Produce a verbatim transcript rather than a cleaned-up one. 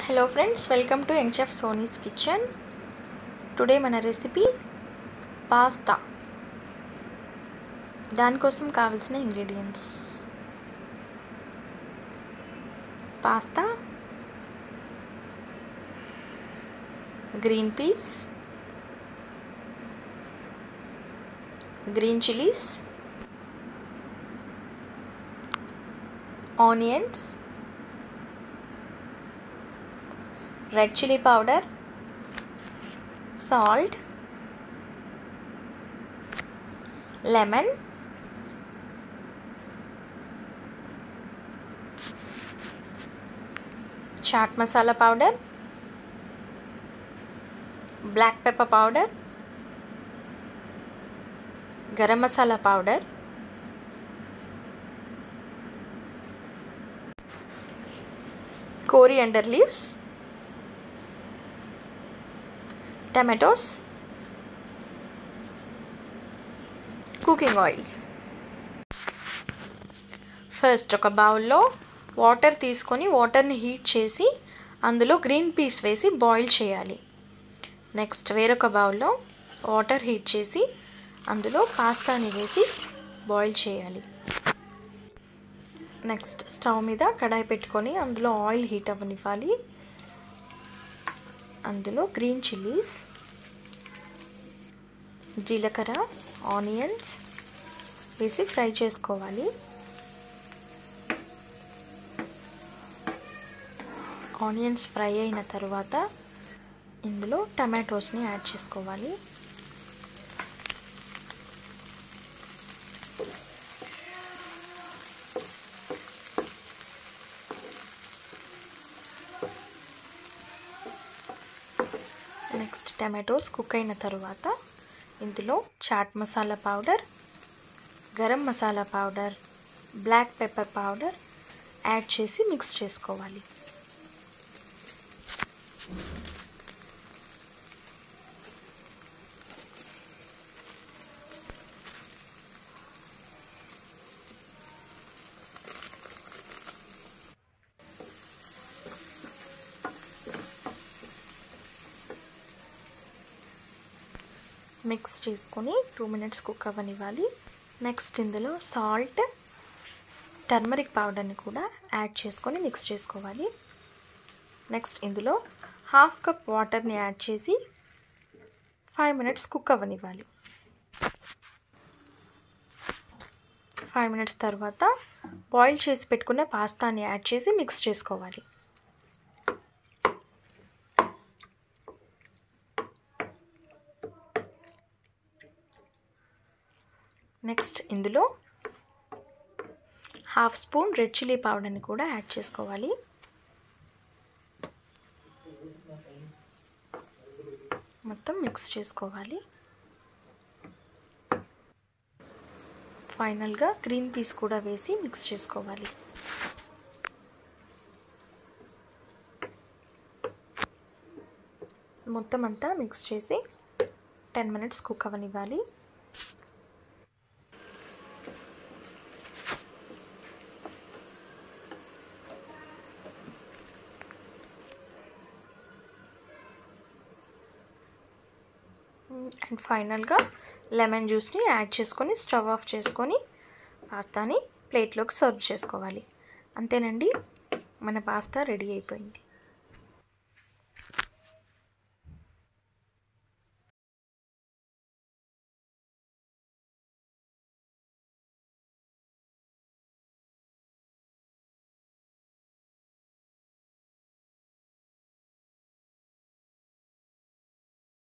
Hello friends, welcome to Chef Sony's kitchen. Today మన recipe pasta. దానికోసం కావాల్సిన ingredients: pasta, green peas, green chillies, onions, red chili powder, salt, lemon, chaat masala powder, black pepper powder, garam masala powder, coriander leaves, tomatoes, cooking oil. First ఒక బౌల్లో water తీసుకొని వాటర్ని heat చేసి అందులో green peas వేసి boil చేయాలి. Next వేరొక బౌల్లో వాటర్ హీట్ చేసి అందులో పాస్తాని వేసి బాయిల్ చేయాలి. నెక్స్ట్ స్టవ్ మీద కడాయి పెట్టుకొని అందులో ఆయిల్ హీట్ అవ్వనివ్వాలి. అందులో గ్రీన్ చిల్లీస్, జీలకర్ర, ఆనియన్స్ వేసి ఫ్రై చేసుకోవాలి. ఆనియన్స్ ఫ్రై అయిన తర్వాత ఇందులో టమాటోస్ని యాడ్ చేసుకోవాలి. నెక్స్ట్ టమాటోస్ కుక్ అయిన తర్వాత ఇందులో chaat masala powder, garam masala powder, black pepper powder add చేసి మిక్స్ చేసుకోవాలి. మిక్స్ చేసుకొని టూ మినిట్స్ కుక్ అవ్వనివ్వాలి. నెక్స్ట్ ఇందులో సాల్ట్, టర్మరిక్ పౌడర్ని కూడా యాడ్ చేసుకొని మిక్స్ చేసుకోవాలి. నెక్స్ట్ ఇందులో హాఫ్ కప్ వాటర్ని యాడ్ చేసి ఫైవ్ మినిట్స్ కుక్ అవ్వనివ్వాలి. ఫైవ్ మినిట్స్ తర్వాత బాయిల్ చేసి పెట్టుకున్న పాస్తాని యాడ్ చేసి మిక్స్ చేసుకోవాలి. నెక్స్ట్ ఇందులో హాఫ్ స్పూన్ రెడ్ చిల్లీ పౌడర్ని కూడా యాడ్ చేసుకోవాలి. మొత్తం మిక్స్ చేసుకోవాలి. ఫైనల్గా గ్రీన్ పీస్ కూడా వేసి మిక్స్ చేసుకోవాలి. మొత్తం అంతా మిక్స్ చేసి టెన్ మినిట్స్ కుక్ అవ్వనివ్వాలి. అండ్ ఫైనల్గా లెమన్ జ్యూస్ని యాడ్ చేసుకొని స్టవ్ ఆఫ్ చేసుకొని పాస్తాని ప్లేట్లోకి సర్వ్ చేసుకోవాలి. అంతేనండి, మన పాస్తా రెడీ అయిపోయింది.